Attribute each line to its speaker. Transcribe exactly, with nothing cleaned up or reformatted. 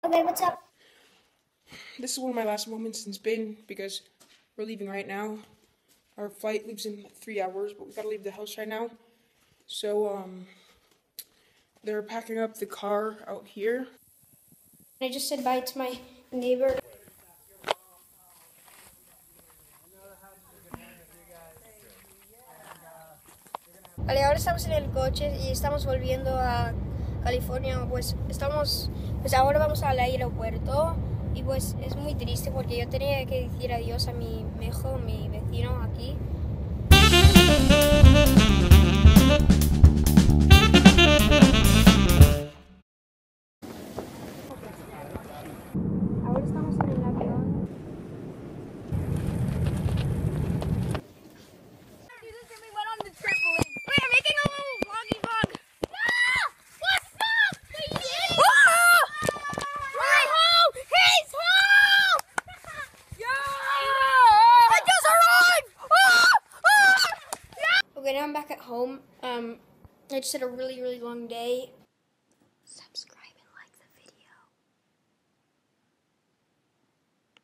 Speaker 1: Okay, what's up?
Speaker 2: This is one of my last moments in Spain because we're leaving right now. Our flight leaves in three hours, but we gotta leave the house right now. So, um, they're packing up the car out here.
Speaker 1: I just said bye to my neighbor. Vale, ahora estamos en el coche y estamos volviendo a California. Pues estamos, pues ahora vamos al aeropuerto y pues es muy triste porque yo tenía que decir adiós a mi hijo, mi vecino aquí. Ahora estamos en el avión. Okay, now I'm back at home. Um, I just had a really, really long day.